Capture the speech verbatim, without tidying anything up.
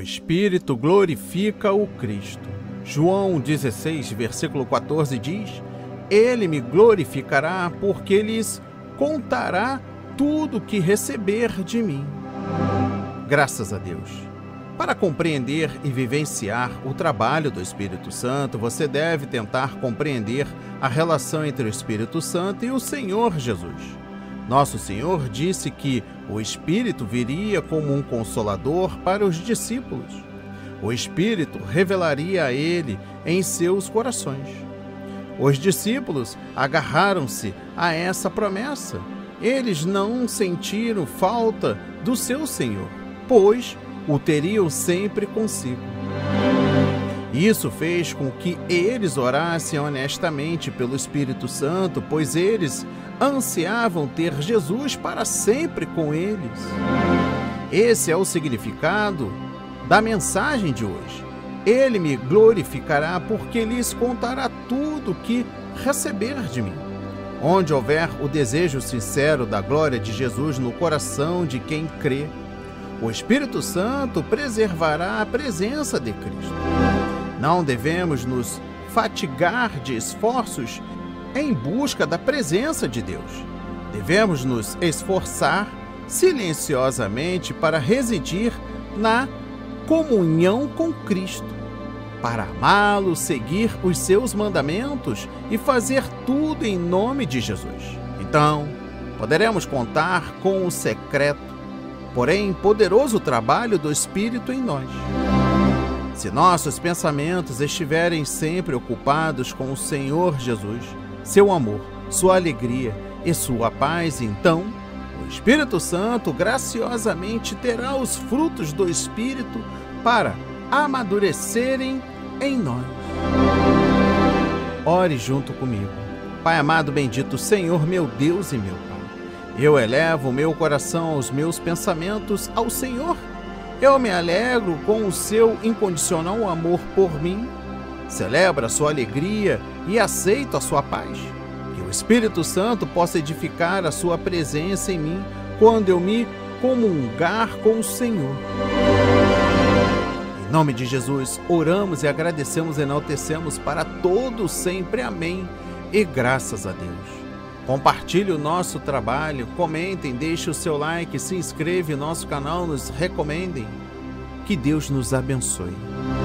Espírito glorifica o Cristo. João dezesseis, versículo quatorze diz: Ele me glorificará, porque lhes contará tudo que receber de mim. Graças a Deus. Para compreender e vivenciar o trabalho do Espírito Santo, você deve tentar compreender a relação entre o Espírito Santo e o Senhor Jesus. Nosso Senhor disse que o Espírito viria como um consolador para os discípulos. O Espírito revelaria a ele em seus corações. Os discípulos agarraram-se a essa promessa. Eles não sentiram falta do seu Senhor, pois o teriam sempre consigo. Isso fez com que eles orassem honestamente pelo Espírito Santo, pois eles ansiavam ter Jesus para sempre com eles. Esse é o significado da mensagem de hoje. Ele me glorificará, porque lhes contará tudo o que receber de mim. Onde houver o desejo sincero da glória de Jesus no coração de quem crê, o Espírito Santo preservará a presença de Cristo. Não devemos nos fatigar de esforços em busca da presença de Deus. Devemos nos esforçar silenciosamente para residir na comunhão com Cristo, para amá-lo, seguir os seus mandamentos e fazer tudo em nome de Jesus. Então, poderemos contar com o secreto, porém poderoso trabalho do Espírito em nós. Se nossos pensamentos estiverem sempre ocupados com o Senhor Jesus, seu amor, sua alegria e sua paz, então o Espírito Santo graciosamente terá os frutos do Espírito para amadurecerem em nós. Ore junto comigo. Pai amado, bendito Senhor, meu Deus e meu Pai. Eu elevo o meu coração aos meus pensamentos ao Senhor. Eu me alegro com o seu incondicional amor por mim. Celebro a sua alegria e aceito a sua paz. Que o Espírito Santo possa edificar a sua presença em mim quando eu me comungar com o Senhor. Em nome de Jesus, oramos e agradecemos e enaltecemos para todos sempre. Amém. E graças a Deus. Compartilhe o nosso trabalho, comentem, deixe o seu like, se inscreva em nosso canal, nos recomendem. Que Deus nos abençoe.